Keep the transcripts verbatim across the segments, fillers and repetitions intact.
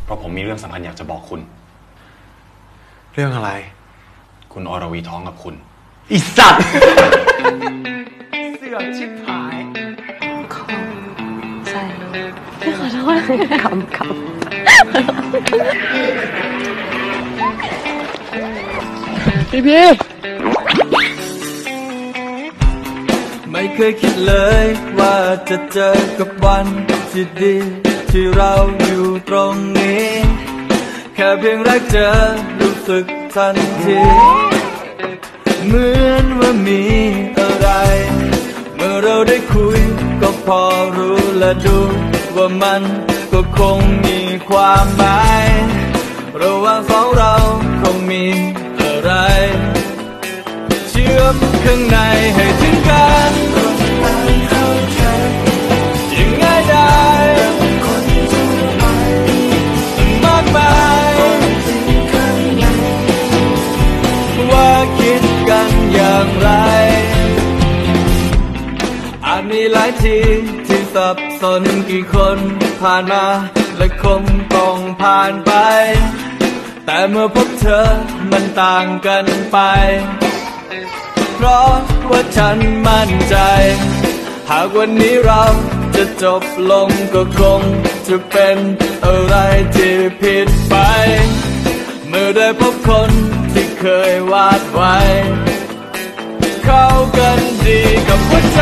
เพราะผมมีเรื่องสำคัญอยากจะบอกคุณเรื่องอะไรคุณอรวีท้องกับคุณอีสัตว์เสือกชิบหายขอใช่ขอโทษคำคำพี่พี่ไม่เคยคิดเลยว่าจะเจอกับวันที่ดีที่เราอยู่ตรงนี้แค่เพียงแรกเจอรู้สึกทันทีเหมือนว่ามีอะไรเมื่อเราได้คุยก็พอรู้และดูว่ามันก็คงมีความหมายระหว่างสองเราคงมีอะไรเชื่อมข้างในให้ถึงกันยิ่งง่ายได้มากมายว่าคิดกันอย่างไรอาจมีหลายทีที่สับสนกี่คนผ่านมาและคงต้องผ่านไปแต่เมื่อพบเธอมันต่างกันไปเพราะว่าฉันมั่นใจหากวันนี้เราจะจบลงก็คงจะเป็นอะไรที่ผิดไปเมื่อได้พบคนที่เคยวาดไว้เข้ากันดีกับหัวใจ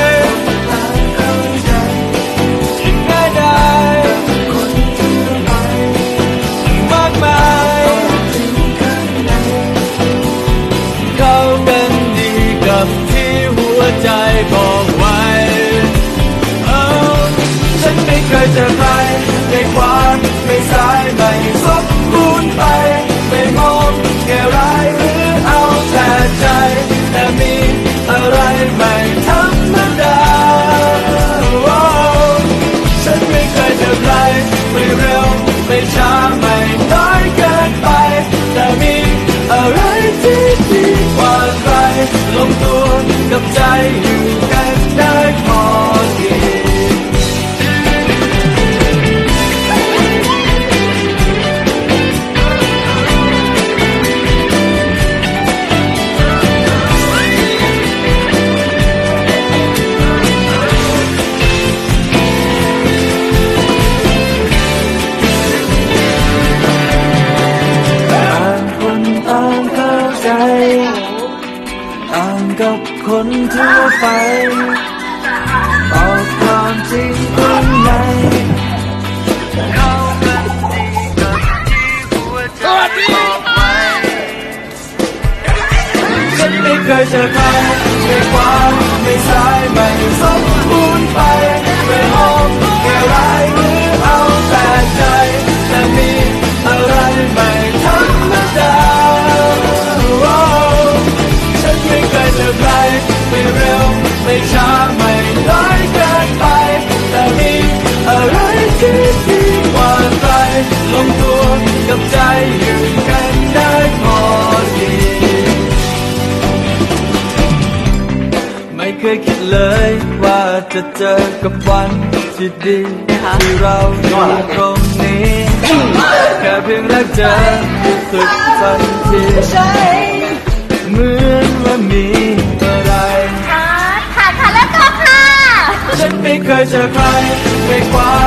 ยิ่งง่ายได้มากมายเข้ากันดีกับที่หัวใจบอกไว้ฉันไม่เคยเจอใครในความไม่สายไม่สมบูรณ์ไปไม่มองแค่ร้ายหรือเอาแต่ใจแต่มีอะไรไม่ธรรมดาฉันไม่เคยเจอใครไม่เร็วไม่ช้าไม่น้อยเกินไปแต่มีอะไรที่ดีกว่าใครลงตัวกับใจอยู่กันได้พอดีกับคนทั่วไปบอกความจริงข้างในเข้ากันดีกับที่หัวใจบอกไว้ฉันไม่เคยเจอใครในความไม่สายไม่สมบูรณ์ไปไม่มองแค่ร้ายหรือเอาแต่ใจแต่มีอะไรไม่ธรรมดาฉันไม่เคยเจอใครไม่เร็วไม่ช้าไม่น้อยเกินไปแต่มีอะไรที่ดีกว่าใครลงตัวกับใจอยู่กันได้พอดีไม่เคยคิดเลยว่าจะเจอกับวันที่ดีที่เราอยู่ตรงนี้แค่เพียงแรกเจอรู้สึกทันทีเหมือนว่ามีอะไรค่ะค่ะแล้วก็ค่ะฉันไม่เคยเจอใครในความ